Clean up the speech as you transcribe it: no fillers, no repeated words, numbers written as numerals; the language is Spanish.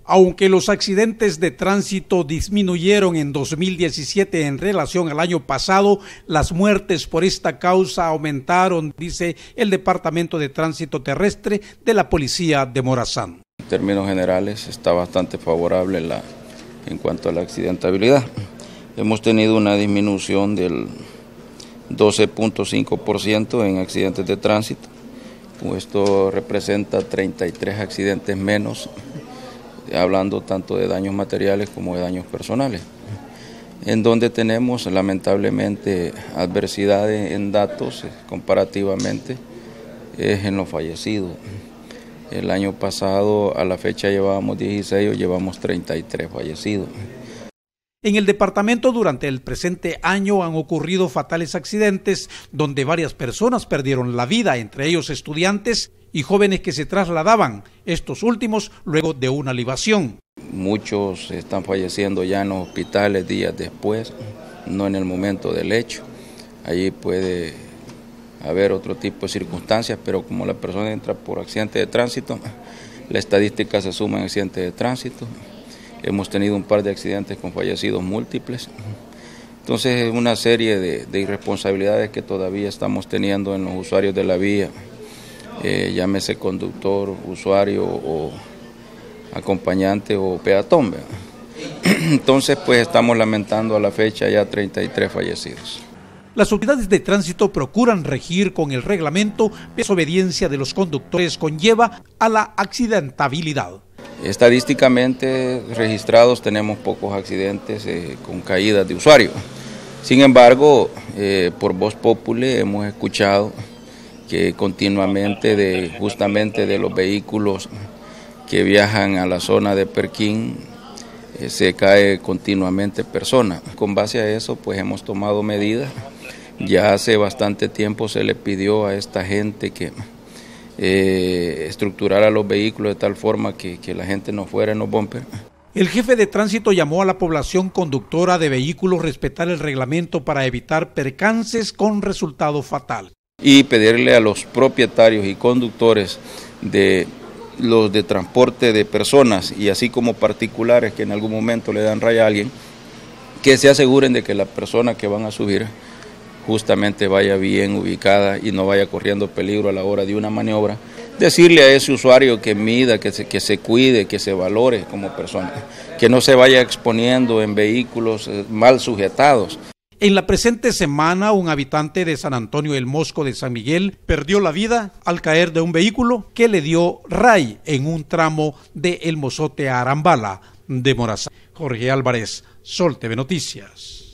Aunque los accidentes de tránsito disminuyeron en 2017 en relación al año pasado, las muertes por esta causa aumentaron, dice el Departamento de Tránsito Terrestre de la Policía de Morazán. En términos generales está bastante favorable en cuanto a la accidentabilidad. Hemos tenido una disminución del 12.5% en accidentes de tránsito. Esto representa 33 accidentes menos, hablando tanto de daños materiales como de daños personales. En donde tenemos lamentablemente adversidades en datos comparativamente es en los fallecidos. El año pasado a la fecha llevábamos 16, hoy llevamos 33 fallecidos. En el departamento durante el presente año han ocurrido fatales accidentes donde varias personas perdieron la vida, entre ellos estudiantes y jóvenes que se trasladaban, estos últimos luego de una libación. Muchos están falleciendo ya en los hospitales días después, no en el momento del hecho. Allí puede haber otro tipo de circunstancias, pero como la persona entra por accidente de tránsito, la estadística se suma en accidentes de tránsito. Hemos tenido un par de accidentes con fallecidos múltiples. Entonces es una serie de irresponsabilidades que todavía estamos teniendo en los usuarios de la vía, llámese conductor, usuario o acompañante o peatón. Entonces pues estamos lamentando a la fecha ya 33 fallecidos. Las autoridades de tránsito procuran regir con el reglamento, desobediencia de los conductores conlleva a la accidentabilidad. Estadísticamente registrados tenemos pocos accidentes con caídas de usuarios. Sin embargo, por voz populi hemos escuchado que continuamente justamente de los vehículos que viajan a la zona de Perquín se cae continuamente personas. Con base a eso pues hemos tomado medidas. Ya hace bastante tiempo se le pidió a esta gente que estructurara los vehículos de tal forma que la gente no fuera en los bumpers. El jefe de tránsito llamó a la población conductora de vehículos a respetar el reglamento para evitar percances con resultado fatal. Y pedirle a los propietarios y conductores de los de transporte de personas y así como particulares que en algún momento le dan raya a alguien, que se aseguren de que la persona que van a subir justamente vaya bien ubicada y no vaya corriendo peligro a la hora de una maniobra. Decirle a ese usuario que mida, que se cuide, que se valore como persona, que no se vaya exponiendo en vehículos mal sujetados. En la presente semana, un habitante de San Antonio el Mosco de San Miguel perdió la vida al caer de un vehículo que le dio ray en un tramo de El Mozote a Arambala de Morazán. Jorge Álvarez, Sol TV Noticias.